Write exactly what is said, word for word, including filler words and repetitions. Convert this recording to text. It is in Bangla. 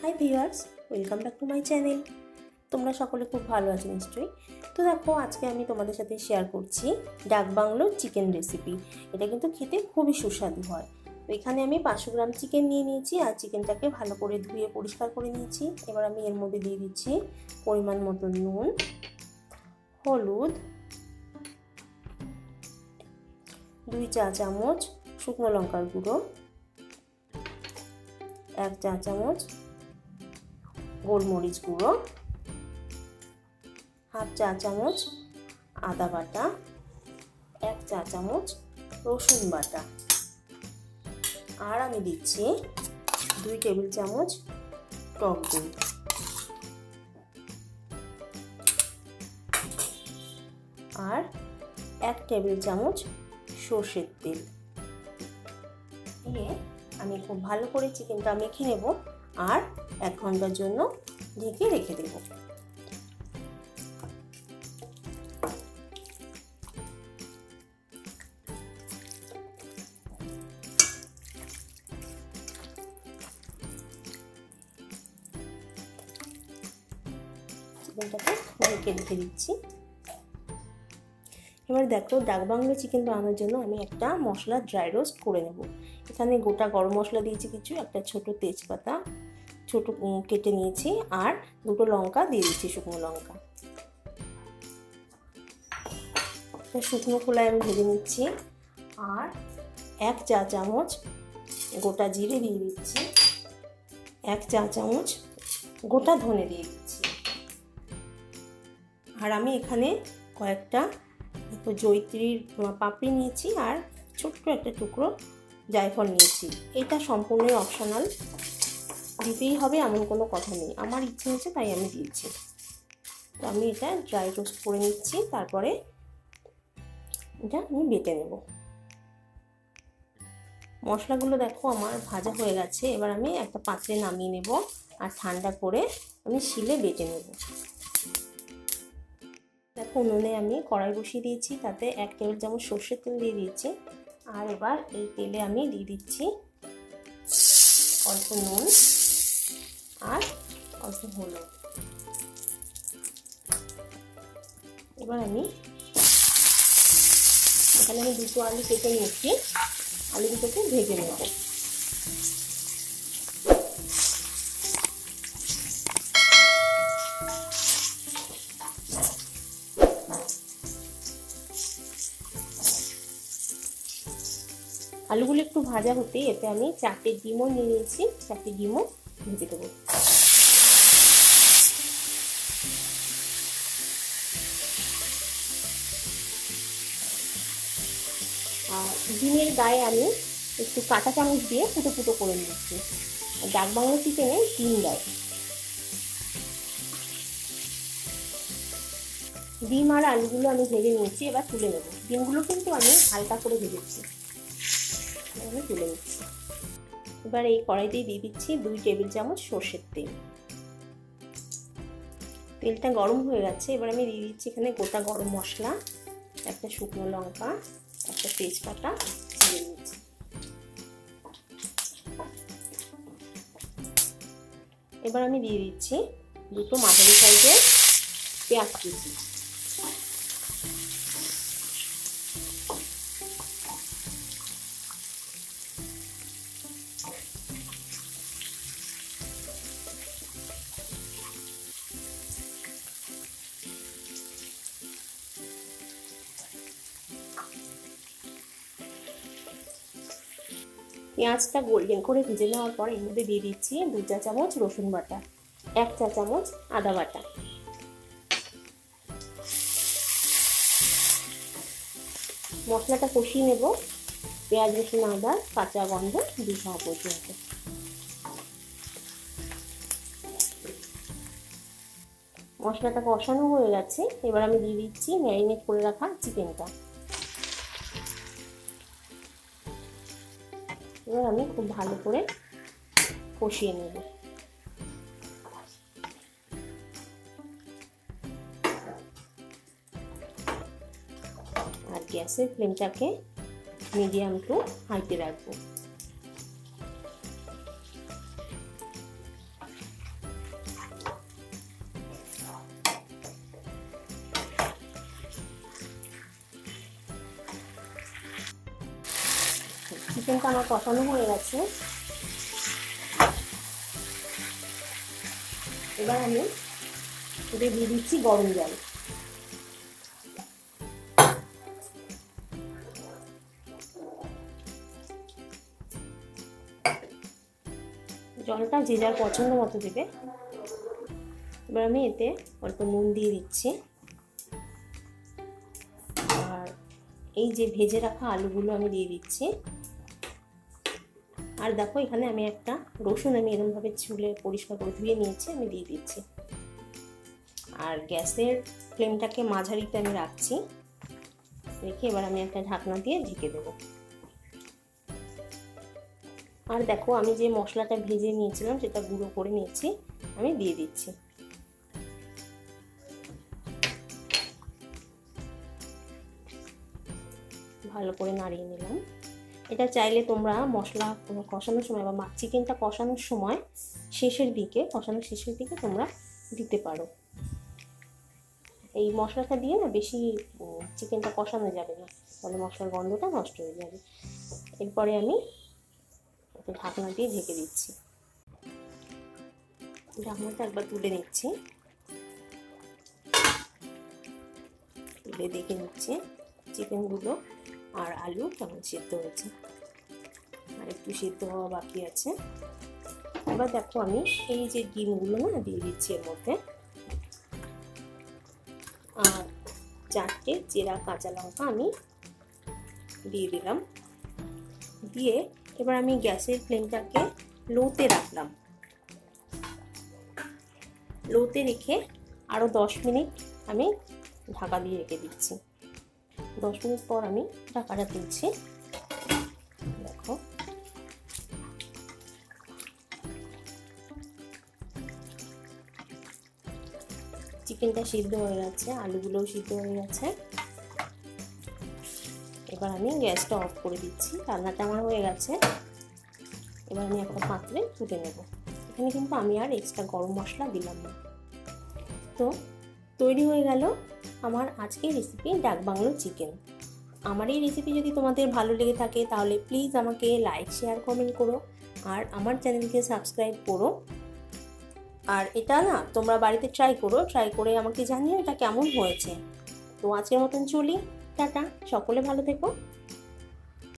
High viewers, welcome back to my channel. তোমরা সকলে খুব ভালো আছো নিশ্চয়ই। তো দেখো, আজকে আমি তোমাদের সাথে শেয়ার করছি ডাক বাংলো চিকেন রেসিপি। এটা কিন্তু খেতে খুবই সুস্বাদু হয়। তো এখানে আমি পাঁচশো গ্রাম চিকেন নিয়ে নিয়েছি আর চিকেনটাকে ভালো করে ধুয়ে পরিষ্কার করে নিয়েছি। এবার আমি এর মধ্যে দিয়ে দিচ্ছি পরিমাণ মতো নুন, হলুদ, দুই চা চামচ শুকনো লঙ্কার গুঁড়ো, এক চা চামচ গোলমরিচ গুঁড়ো, হাফ চা চামচ আদা বাটা, এক চা চামচ রসুন বাটা, আর আমি দিচ্ছি দুই টেবিল চামচ টক দই, আর এক টেবিল চামচ সর্ষের তেল দিয়ে আমি খুব ভালো করে চিকেনটা মেখে নেব আর এক ঘন্টার জন্য ঢেকে রেখে দেব। চিকেনটাকে ঢেকে রেখে দিচ্ছি। এবার দেখো, ডাক বাংলো চিকেন বানানোর জন্য আমি একটা মশলা ড্রাই রোস্ট করে নেব। এখানে গোটা গরম মশলা দিয়েছি কিছু, একটা ছোট তেজপাতা ছোট কেটে নিয়েছি, আর দুটো লঙ্কা দিয়ে দিচ্ছি, শুকনো লঙ্কা। শুকনো খোলায় আমি ভেজে নিচ্ছি, আর এক চা চামচ গোটা জিরে দিয়ে দিচ্ছি, এক চা চামচ গোটা ধনে দিয়ে দিচ্ছি, আর আমি এখানে কয়েকটা জয়িত্রীর পাপড়ি নিয়েছি আর ছোট্ট একটা টুকরো জায়ফল নিয়েছি। এটা সম্পূর্ণই অপশনাল, দিতেই হবে এমন কোনো কথা নেই, আমার ইচ্ছে হয়েছে তাই আমি দিয়েছি। তো আমি এটা ড্রাই রোস্ট করে নিচ্ছি, তারপরে এটা আমি বেটে নেব। মশলাগুলো দেখো আমার ভাজা হয়ে গেছে। এবার আমি একটা পাত্রে নামিয়ে নেব আর ঠান্ডা করে আমি শিলে বেটে নেব। দেখো, উনুনে আমি কড়াই বসিয়ে দিয়েছি, তাতে এক টেবিল চামচ সর্ষের তেল দিয়ে দিয়েছি, আর এবার এই তেলে আমি দিয়ে দিচ্ছি অল্প নুন আর অল্প হলুদ। এবার আমি এখানে আমি দুটো আলু কেটে নিচ্ছি, আলু দুটোকে ভেজে নেব। আলুগুলো একটু ভাজা হতে এতে আমি চারটে ডিমও নিয়ে নিয়েছি, চারটে ডিমও ভেজে দেবো। আর ডিমের গায়ে আমি একটু কাঁটা চামচ দিয়ে ফুটো ফুটো করে নিচ্ছি। ডাক বাংলো চিকেনে ডিম দেয়। ডিম আর আলুগুলো আমি ভেজে নিয়েছি, এবার তুলে নেব। ডিমগুলো কিন্তু আমি হালকা করে ভেজেছি, আমি তুলে নিচ্ছি। এবার এই কড়াইতেই দিয়ে দিচ্ছি দুই টেবিল চামচ সর্ষের তেল। তেলটা গরম হয়ে গেছে। এবার আমি দিয়ে দিচ্ছি এখানে গোটা গরম মশলা, একটা শুকনো লঙ্কা, একটা তেজপাতা দিয়ে দিচ্ছি। এবার আমি দিয়ে দিচ্ছি দুটো মাঝারি সাইজের পেঁয়াজ কুচি। পেঁয়াজটা গোল্ডেন করে ভেজে নেওয়ার পর এর মধ্যে দিয়ে দিচ্ছি দু চা চামচ রসুন বাটা, এক চা চামচ আদা বাটা। মশলাটা কষিয়ে নেব পেঁয়াজ রসুন আদার কাঁচা গন্ধ দূর হওয়া পর্যন্ত। মশলাটা কষানো হয়ে গেছে। এবার আমি দিয়ে দিচ্ছি ম্যারিনেট করে রাখা চিকেনটা। এবার আমি খুব ভালো করে কষিয়ে নেব। আর গ্যাসের ফ্লেমটাকে মিডিয়াম টু হাইতে রাখবো। চিকেনটা আমার কষানো হয়ে গেছে। এবার আমি এতে দিয়ে দিচ্ছি গরম জল। জলটা যে যার পছন্দ মতো দেবে। এবার আমি এতে অল্প নুন দিয়ে দিচ্ছি, আর এই যে ভেজে রাখা আলুগুলো আমি দিয়ে দিচ্ছি। আর দেখো এখানে আমি একটা রসুন আমি এরকমভাবে ছুলে পরিষ্কার করে ধুয়ে নিয়েছি, আমি দিয়ে দিচ্ছি। আর গ্যাসের ফ্লেমটাকে মাঝারিতে আমি রাখছি, রেখে এবার আমি একটা ঢাকনা দিয়ে ঢেকে দেব। আর দেখো আমি যে মশলাটা ভেজে নিয়েছিলাম সেটা গুঁড়ো করে নিয়েছি, আমি দিয়ে দিচ্ছি। ভালো করে নাড়িয়ে নিলাম। এটা চাইলে তোমরা মশলা কষানোর সময় বা চিকেনটা কষানোর সময় শেষের দিকে কষানোর শেষের দিকে তোমরা দিতে পারো। এই মশলাটা দিয়ে না বেশি চিকেনটা কষানো যাবে না, তাহলে মশলার গন্ধটা নষ্ট হয়ে যাবে। এরপরে আমি ঢাকনা দিয়ে ঢেকে দিচ্ছি। ঢাকনাটা একবার তুলে নিচ্ছি, তুলে দেখে নিচ্ছি চিকেনগুলো আর আলু কেমন সিদ্ধ হয়েছে, আর একটু সিদ্ধ হওয়া বাকি আছে। এবার দেখো আমি এই যে ডিমগুলো না দিয়ে দিচ্ছি এর মধ্যে, আর চারটে চেরা কাঁচা লঙ্কা আমি দিয়ে দিলাম। দিয়ে এবার আমি গ্যাসের ফ্লেমটাকে লোতে রাখলাম। লোতে রেখে আরও দশ মিনিট আমি ঢাকা দিয়ে রেখে দিচ্ছি। দশ মিনিট পর আমি ঢাকাটা তুলছি। দেখো চিকেনটা সিদ্ধ হয়ে গেছে, আলুগুলোও সিদ্ধ হয়ে গেছে। এবার আমি গ্যাসটা অফ করে দিচ্ছি। রান্নাটা আমার হয়ে গেছে। এবার আমি একটা পাত্রে তুলে নেব। এখানে কিন্তু আমি আর এক্সট্রা গরম মশলা দিলাম না। তো তৈরি হয়ে গেল আমার আজকের রেসিপি ডাক বাংলো চিকেন। আমার এই রেসিপি যদি তোমাদের ভালো লেগে থাকে তাহলে প্লিজ আমাকে লাইক শেয়ার কমেন্ট করো, আর আমার চ্যানেলকে সাবস্ক্রাইব করো। আর এটা না তোমরা বাড়িতে ট্রাই করো, ট্রাই করে আমাকে জানিও এটা কেমন হয়েছে। তো আজকের মতন চলি, টাটা, সকলে ভালো থেকো।